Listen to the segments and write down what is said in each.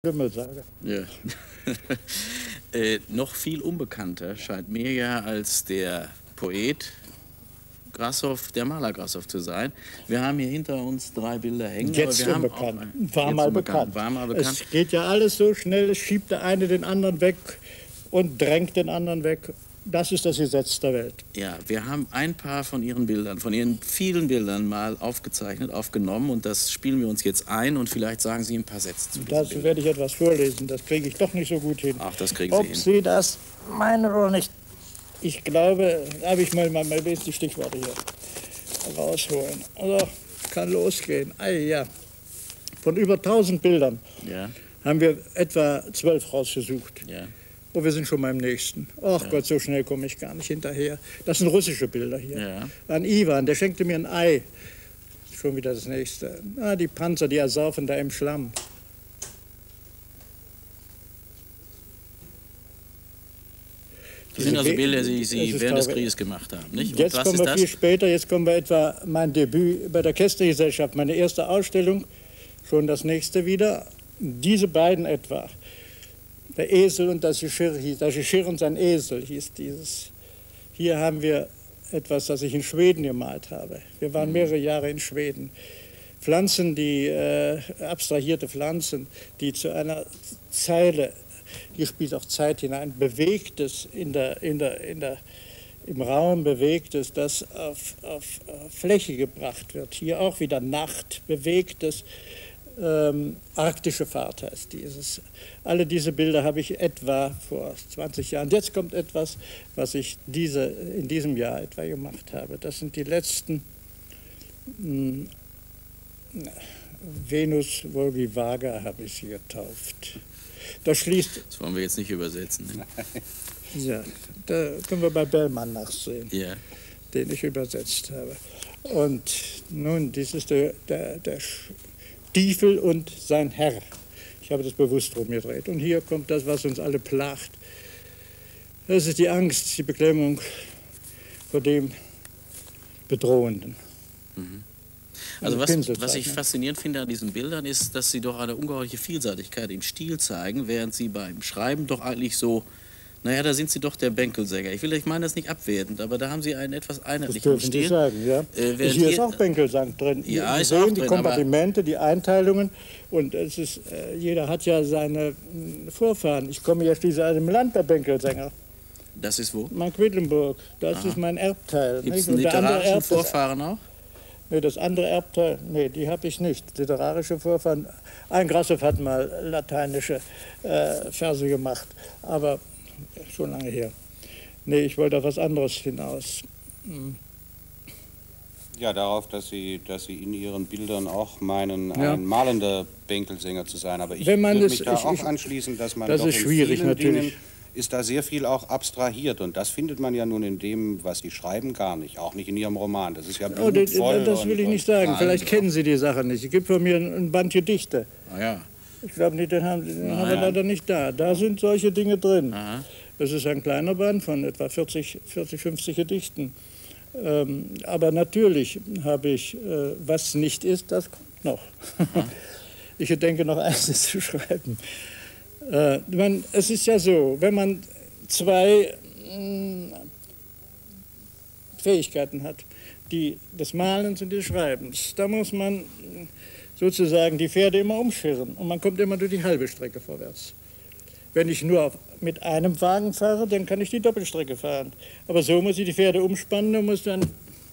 Lümmel sage. Ja. Noch viel unbekannter scheint mir ja als der Poet Grashoff, der Maler Grashoff zu sein. Wir haben hier hinter uns 3 Bilder hängen. Jetzt aber wir unbekannt. Haben war mal bekannt. War mal bekannt. Es geht ja alles so schnell, es schiebt der eine den anderen weg und drängt den anderen weg. Das ist das Gesetz der Welt. Ja, wir haben ein paar von Ihren Bildern, von Ihren vielen Bildern mal aufgezeichnet, aufgenommen und das spielen wir uns jetzt ein und vielleicht sagen Sie ein paar Sätze zu Dazu Bildern. werde ich etwas vorlesen, das kriege ich doch nicht so gut hin. Ach, das kriegen Sie Ob hin. Sie das meinen oder nicht. Ich glaube, da habe ich mal die Stichworte hier rausholen. Also, kann losgehen. Ja. Von über 1000 Bildern Ja, haben wir etwa 12 rausgesucht. ja. Oh, wir sind schon beim nächsten. Ach Ja. Gott, so schnell komme ich gar nicht hinterher. Das sind russische Bilder hier. Ja. An Iwan, der schenkte mir ein Ei. Schon wieder das nächste. Die Panzer, die ersaufen da im Schlamm. Das sind also Bilder, die Es Sie ist während des traurig. Krieges gemacht haben, nicht? Und Jetzt was kommen ist wir das? viel später, jetzt kommen wir etwa mein Debüt bei der Kästnergesellschaft, meine erste Ausstellung, schon das nächste wieder. Diese beiden etwa. Der Esel und das Geschirr hieß, das Geschirr und sein Esel hieß dieses. Hier haben wir etwas, das ich in Schweden gemalt habe. Wir waren mehrere Jahre in Schweden. Pflanzen, abstrahierte Pflanzen, die zu einer Zeile, hier spielt auch Zeit hinein, bewegtes im Raum bewegtes, das auf Fläche gebracht wird. Hier auch wieder Nacht, bewegtes, arktische Fahrt heißt dieses. Alle diese Bilder habe ich etwa vor 20 Jahren. Jetzt kommt etwas, was ich in diesem Jahr etwa gemacht habe. Das sind die letzten Venus Volgivaga habe ich sie getauft. Das schließt. Das wollen wir jetzt nicht übersetzen. Ne? Ja, da können wir bei Bellmann nachsehen, Ja. den ich übersetzt habe. Und nun, dies ist der Stiefel und sein Herr. Ich habe das bewusst rumgedreht. Und hier kommt das, was uns alle plagt. Das ist die Angst, die Beklemmung vor dem Bedrohenden. Mhm. Also was ich faszinierend finde an diesen Bildern ist, dass sie doch eine ungeheuerliche Vielseitigkeit im Stil zeigen, während sie beim Schreiben doch eigentlich so, naja, da sind sie doch der Bänkelsänger. Ich meine das nicht abwertend, aber da haben sie einen etwas einheitlichen Das dürfen Stil. Sie sagen, ja. Hier ist auch Bänkelsang drin. Ja, Sie ist sehen auch die drin, Kompartimente, die Einteilungen und es ist, jeder hat ja seine Vorfahren. Ich komme ja schließlich aus einem Land der Bänkelsänger. Das ist wo? Mark-Quedlinburg, das ist mein Erbteil. Gibt es nicht? einen literarischen Vorfahren auch? Nee, das andere Erbteil, nee, die habe ich nicht. Literarische Vorfahren. Ein Grashoff hat mal lateinische Verse gemacht, aber schon lange her. Nee, ich wollte auf was anderes hinaus. Ja, darauf, dass Sie in Ihren Bildern auch meinen, ein malender Bänkelsänger zu sein. Aber ich würde mich da auch anschließen, dass man das doch ist in schwierig, vielen natürlich. Dingen ist da sehr viel auch abstrahiert. Und das findet man ja nun in dem, was Sie schreiben, gar nicht. Auch nicht in Ihrem Roman. Das ist ja blutvoll. Das will ich nicht sagen. Vielleicht kennen Sie die Sache nicht. Es gibt von mir ein Band Gedichte. Ah, ja. Ich glaube, den haben wir leider nicht da. Da sind solche Dinge drin. Aha. Das ist ein kleiner Band von etwa 40, 50 Gedichten. Aber natürlich habe ich, was nicht ist, das kommt noch. Ich denke noch eines zu schreiben. Es ist ja so, wenn man zwei Fähigkeiten hat, die des Malens und des Schreibens, da muss man sozusagen die Pferde immer umschirren und man kommt immer nur die halbe Strecke vorwärts. Wenn ich nur mit einem Wagen fahre, dann kann ich die Doppelstrecke fahren. Aber so muss ich die Pferde umspannen und muss dann,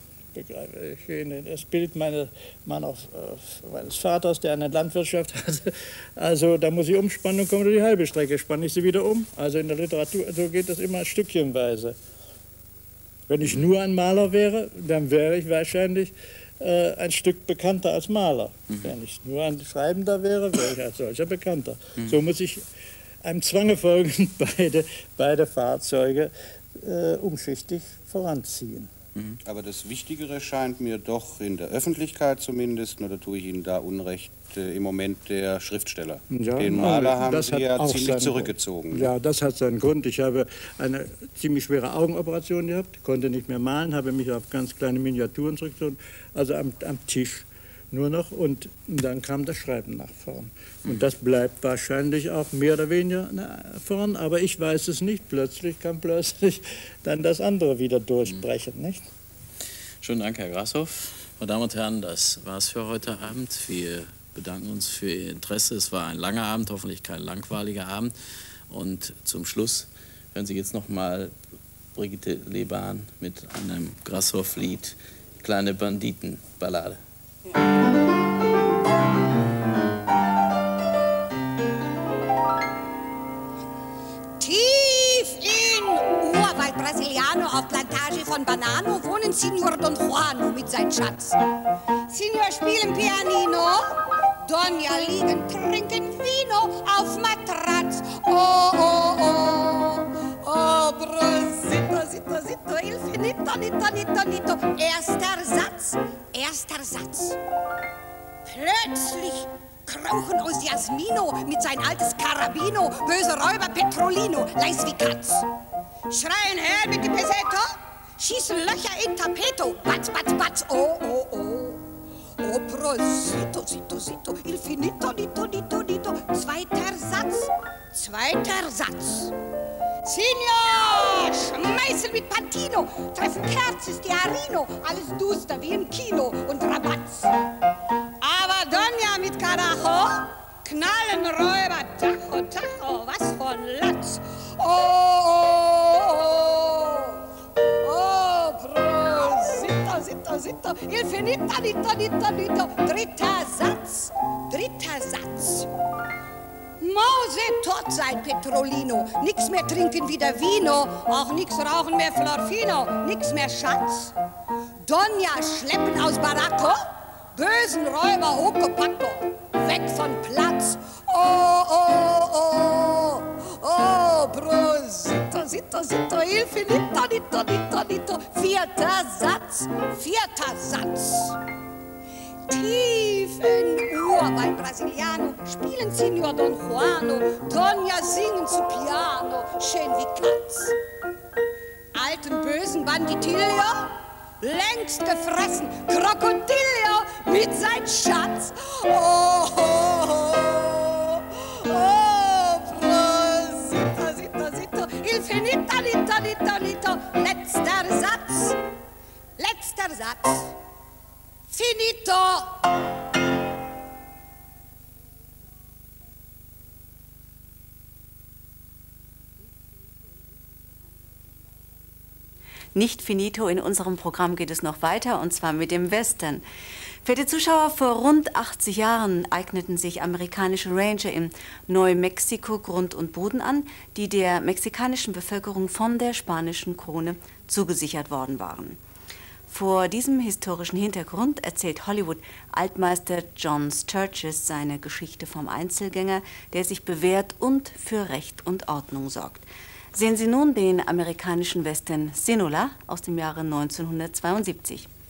das Bild meines Vaters, der eine Landwirtschaft hatte, also da muss ich umspannen und komme nur die halbe Strecke, spanne ich sie wieder um. Also in der Literatur, so geht das immer stückchenweise. Wenn ich nur ein Maler wäre, dann wäre ich wahrscheinlich ein Stück bekannter als Maler. Wenn ich nur ein Schreibender wäre, wäre ich als solcher bekannter. So muss ich einem Zwange folgend beide Fahrzeuge umschichtig voranziehen. Aber das Wichtigere scheint mir doch in der Öffentlichkeit zumindest, oder tue ich Ihnen da Unrecht, im Moment der Schriftsteller. Ja, den Maler haben Sie ja ziemlich zurückgezogen. Grund. Ja, das hat seinen Grund. Ich habe eine ziemlich schwere Augenoperation gehabt, konnte nicht mehr malen, habe mich auf ganz kleine Miniaturen zurückgezogen, also am Tisch. nur noch, und dann kam das Schreiben nach vorn. Und das bleibt wahrscheinlich auch mehr oder weniger vorn, aber ich weiß es nicht. Plötzlich kann dann das andere wieder durchbrechen, nicht? Schönen Dank, Herr Grashoff. Meine Damen und Herren, das war's für heute Abend. Wir bedanken uns für Ihr Interesse. Es war ein langer Abend, hoffentlich kein langweiliger Abend. Und zum Schluss hören Sie jetzt noch mal Brigitte Leban mit einem Grashoff-Lied, Kleine Banditenballade. Tief in Urwald Brasiliano auf Plantage von Banano wohnen Signor Don Juano mit seinem Schatz. Signor spielen Pianino, Donna liegen, trinken Vino auf Matratz. Oh, oh, oh, oh, brosito, zito, zito, il finito, nito, nito, nito. Erster Satz. Plötzlich krauchen aus Jasmino mit sein altes Karabino böse Räuber Petrolino, leis wie Katz. Schreien her mit dem Pesetto, schießen Löcher in Tapeto, batz, batz, batz, oh, oh, oh. Oh, prosito, zito, zito, il finito, nito, nito, nito. Zweiter Satz. Signor, Schmeißel mit Pantino, treffen Kerzes di Arino, alles duster wie im Kino und Rabatz. Aber Donna mit Carajo, knallen Räuber, Tacho, Tacho, was von Latz. Oh, oh, oh, oh, prosito, zito, zito, il finito, nito, nito, nito. Dritter Satz. Mose tot sein Petrolino, nix mehr trinken wie der Vino, auch nix rauchen mehr Florfino, nix mehr Schatz. Donna schleppen aus Baracco, bösen Räuber Hokopaco, weg von Platz. Oh, oh, oh, oh, prosito, zito, zito, il finito, nito, nito, nito. Vierter Satz. Tief in Urwald Brasiliano spielen Signor Don Juano, Donna singen zu Piano, schön wie Katz. Alten bösen Banditillo, längst gefressen, Krokodillo mit sein Schatz. Oh, oh, oh, oh, prosito, zito, zito, il finito, nito, nito, nito. Letzter Satz. Finito! Nicht finito, in unserem Programm geht es noch weiter, und zwar mit dem Western. Für die Zuschauer, vor rund 80 Jahren eigneten sich amerikanische Ranger in Neumexiko Grund und Boden an, die der mexikanischen Bevölkerung von der spanischen Krone zugesichert worden waren. Vor diesem historischen Hintergrund erzählt Hollywood-Altmeister John Sturges seine Geschichte vom Einzelgänger, der sich bewährt und für Recht und Ordnung sorgt. Sehen Sie nun den amerikanischen Western Sinula aus dem Jahre 1972.